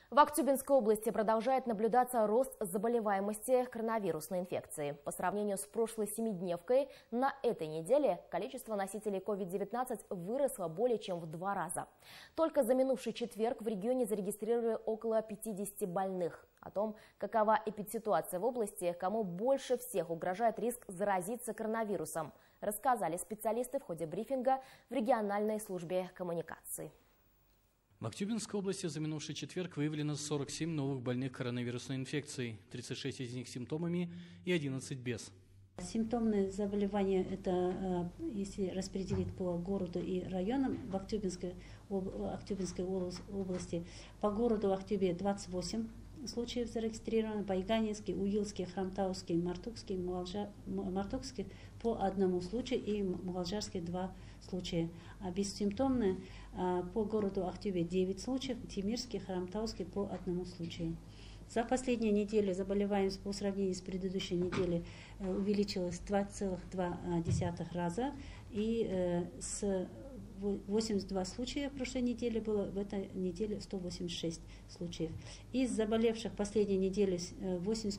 В Актюбинской области продолжает наблюдаться рост заболеваемости коронавирусной инфекцией. По сравнению с прошлой семидневкой, на этой неделе количество носителей COVID-19 выросло более чем в 2 раза. Только за минувший четверг в регионе зарегистрировали около 50 больных. О том, какова эпидситуация в области, кому больше всех угрожает риск заразиться коронавирусом, рассказали специалисты в ходе брифинга в региональной службе коммуникации. В Актюбинской области за минувший четверг выявлено 47 новых больных коронавирусной инфекцией, 36 из них с симптомами и 11 без. Симптомные заболевания – это, если распределить по городу и районам, в Актюбинской области, по городу Актюбе 28 случаев зарегистрировано, Байганинский, Уилский, Храмтауский, Мартукский по 1 случаю и Мугалжарский 2 случая. А бессимптомные по городу Актюбе 9 случаев, Тимирский, Храмтауский по 1 случаю. За последнюю неделю заболеваемость по сравнению с предыдущей неделей увеличилась в 2,2 раза, и с 82 случая в прошлой неделе было, в этой неделе 186 случаев. Из заболевших последней недели 80%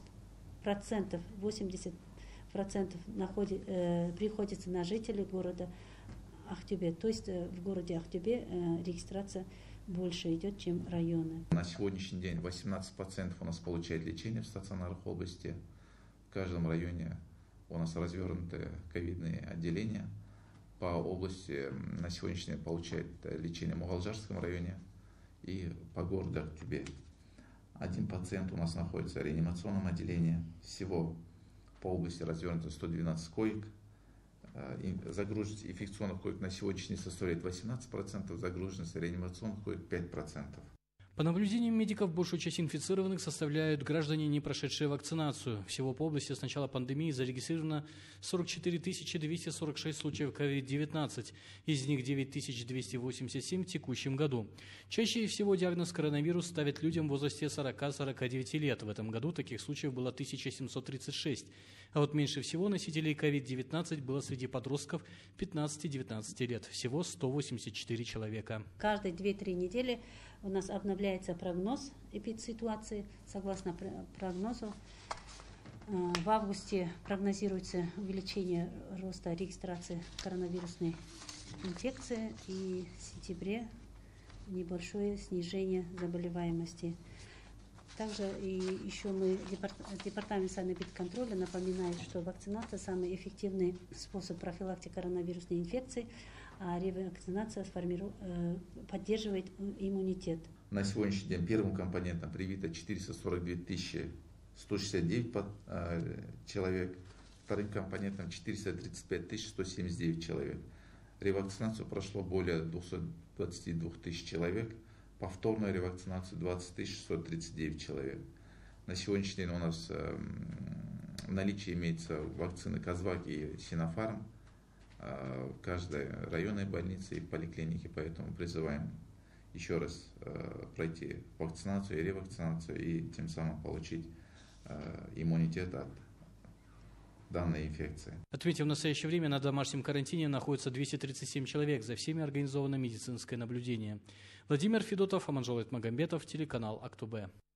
приходится на жителей города Актюбе. То есть в городе Актюбе регистрация больше идет, чем районы. На сегодняшний день 18% у нас получает лечение в стационарах области. В каждом районе у нас развернуты ковидные отделения. По области на сегодняшний день получает лечение в Мугалжарском районе и по городу Актюбе. 1 пациент у нас находится в реанимационном отделении. Всего по области развернуто 112 коек. Загруженность инфекционных коек на сегодняшний день составляет 18%, загруженность реанимационных коек 5%. По наблюдениям медиков, большую часть инфицированных составляют граждане, не прошедшие вакцинацию. Всего по области с начала пандемии зарегистрировано 44 246 случаев COVID-19, из них 9287 в текущем году. Чаще всего диагноз коронавирус ставят людям в возрасте 40-49 лет. В этом году таких случаев было 1736. А вот меньше всего носителей COVID-19 было среди подростков 15-19 лет. Всего 184 человека. Каждые 2-3 недели у нас обновляется прогноз эпидситуации. Согласно прогнозу, в августе прогнозируется увеличение роста регистрации коронавирусной инфекции, и в сентябре небольшое снижение заболеваемости. Также и еще Департамент санэпидконтроля напоминает, что вакцинация – самый эффективный способ профилактики коронавирусной инфекции, а ревакцинация поддерживает иммунитет. На сегодняшний день первым компонентом привито 442 169 человек, вторым компонентом 435 179 человек. Ревакцинацию прошло более 222 тысяч человек. Повторную ревакцинацию 20 639 человек. На сегодняшний день у нас в наличии имеется вакцины Казвак и Синофарм в каждой районной больнице и поликлинике, поэтому призываем еще раз пройти вакцинацию и ревакцинацию и тем самым получить иммунитет от данной инфекции. Отметим, в настоящее время на домашнем карантине находится 237 человек. За всеми организовано медицинское наблюдение. Владимир Федотов, Аманжол Айтмагамбетов, телеканал Актубе.